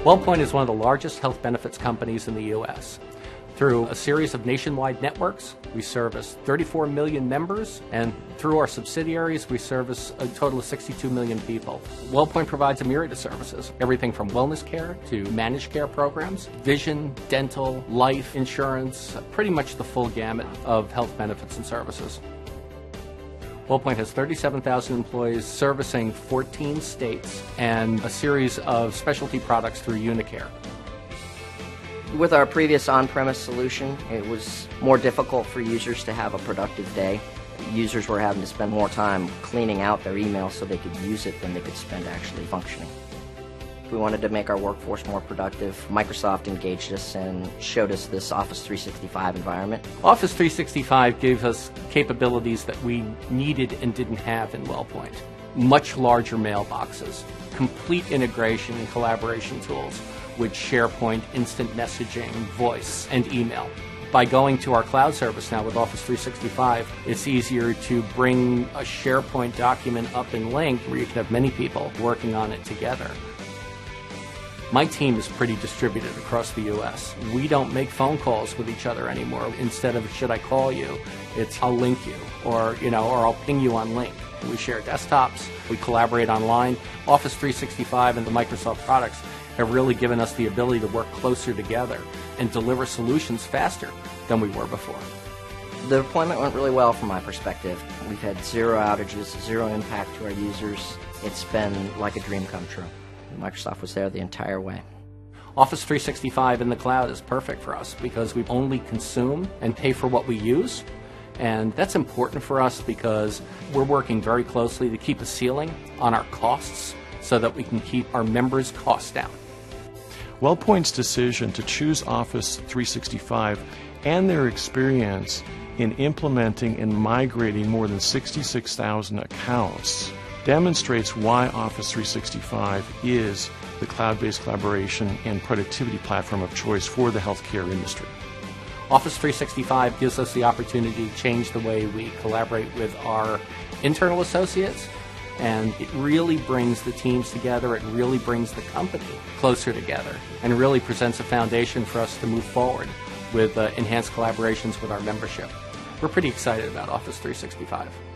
WellPoint is one of the largest health benefits companies in the U.S. Through a series of nationwide networks, we service 34 million members, and through our subsidiaries, we service a total of 62 million people. WellPoint provides a myriad of services, everything from wellness care to managed care programs, vision, dental, life insurance, pretty much the full gamut of health benefits and services. WellPoint has 37,000 employees servicing 14 states and a series of specialty products through Unicare. With our previous on-premise solution, it was more difficult for users to have a productive day. Users were having to spend more time cleaning out their email so they could use it than they could spend actually functioning. We wanted to make our workforce more productive. Microsoft engaged us and showed us this Office 365 environment. Office 365 gave us capabilities that we needed and didn't have in WellPoint. Much larger mailboxes, complete integration and collaboration tools with SharePoint, instant messaging, voice, and email. By going to our cloud service now with Office 365, it's easier to bring a SharePoint document up in Link where you can have many people working on it together. My team is pretty distributed across the U.S. We don't make phone calls with each other anymore. Instead of should I call you, it's I'll link you, or I'll ping you on Link. We share desktops, we collaborate online. Office 365 and the Microsoft products have really given us the ability to work closer together and deliver solutions faster than we were before. The deployment went really well from my perspective. We've had zero outages, zero impact to our users. It's been like a dream come true. Microsoft was there the entire way. Office 365 in the cloud is perfect for us because we only consume and pay for what we use. And that's important for us because we're working very closely to keep a ceiling on our costs so that we can keep our members' costs down. WellPoint's decision to choose Office 365 and their experience in implementing and migrating more than 66,000 accounts demonstrates why Office 365 is the cloud-based collaboration and productivity platform of choice for the healthcare industry. Office 365 gives us the opportunity to change the way we collaborate with our internal associates, and it really brings the teams together, it really brings the company closer together, and really presents a foundation for us to move forward with enhanced collaborations with our membership. We're pretty excited about Office 365.